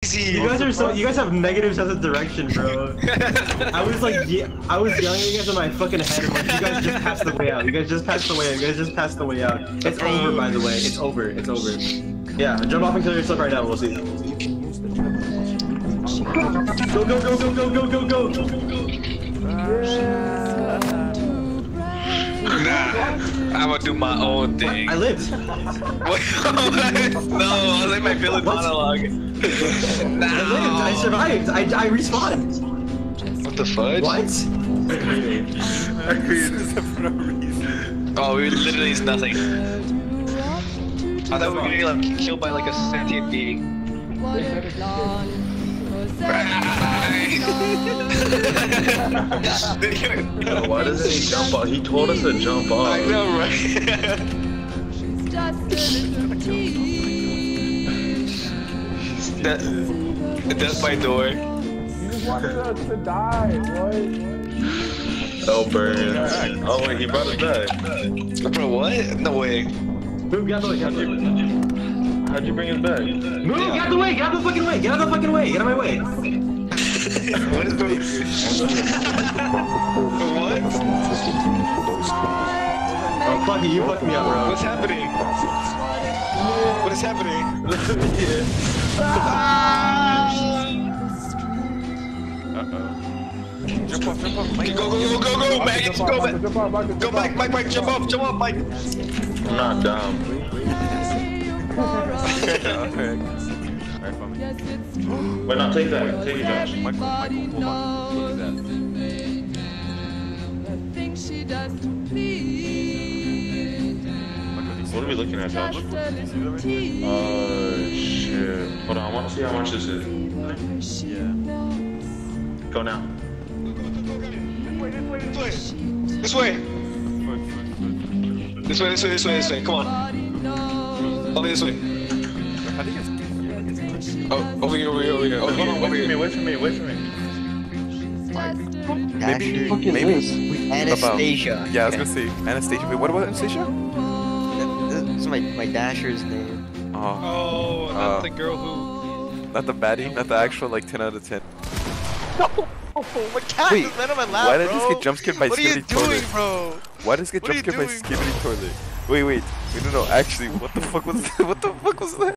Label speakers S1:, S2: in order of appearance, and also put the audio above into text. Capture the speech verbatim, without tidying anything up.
S1: crazy.
S2: You guys are so. You guys have negative sense of direction, bro. I was like, yeah, I was yelling at you guys in my fucking head. I'm like, you guys just passed the way out. You guys just passed the way out. You guys just passed the way out. It's over, by the way. It's over. It's over. Yeah, jump off and kill yourself right now. We'll see. Go go go go go go go go.
S1: Nah, I'm gonna do my own thing.
S2: I lived.
S1: Wait, no, I was like my villain monologue. Nah.
S2: I lived. I survived. I I respawned.
S1: What the fudge?
S2: What?
S1: Oh, we literally is nothing. I thought we were gonna get like killed by like a sentient being.
S3: Why doesn't he jump off? He told us to jump off.
S1: I know, right? that, that's my door.
S4: You wanted us to die, boy.
S3: Oh, burn. Oh, wait, he brought us back.
S1: Bro, what? No way.
S2: Move, get out the way, get out the way.
S3: How'd you bring us back?
S2: Move, get out the way, get out the fucking way, get out the fucking way, get out of my way.
S1: What is going on? What?
S2: Oh, fuck you, you fucked me up, bro.
S1: What's happening? What is happening?
S5: Jump off, jump off, Mike.
S1: Go, go, go, go, go, Mike, go, Mike. Go, Mike, Mike, Mike, jump off, jump off, Mike.
S3: I'm not dumb. Wait, no, take that. Take it, Josh.
S5: Michael, Michael, hold on. Look at that.
S3: What are we looking at, Josh?
S5: You see that right there?
S3: Uh, shit. Hold on, I want to see how much this is.
S5: Yeah.
S3: Go now.
S1: This way. This way, this way, this way, this way. Come on. Over this way.
S5: I think it's...
S1: Oh, over here, over here, over here, over here, over
S3: Wait for me,
S1: here.
S3: wait for me, wait for me.
S5: Maybe,
S6: Fucking
S5: maybe...
S6: Liz. Anastasia.
S5: Yeah, I was gonna say, Anastasia. Wait, what about Anastasia?
S6: This is my, my Dasher's name.
S5: Oh,
S7: Oh, not
S5: Uh,
S7: the girl who.
S5: not the baddie, not the actual, like, ten out of ten.
S7: Oh my god,
S5: Wait,
S7: this man on my lap,
S5: why did
S7: bro.
S5: this get jump scared by
S7: What are you
S5: Skibbity
S7: doing,
S5: Toilet?
S7: bro?
S5: Why does it get
S7: What are
S5: jump
S7: you
S5: scared by
S7: doing?
S5: Skibbity Toilet? Wait, wait, wait, no, no, actually, what the fuck was that? What the fuck was that?